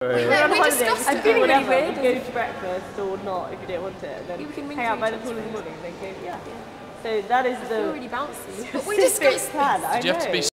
We discussed I feel it. really weird. Go to breakfast or not if you didn't want it, and then hang out by the pool in the morning, and then go, yeah. So that is the really bouncy. specific plan. I know.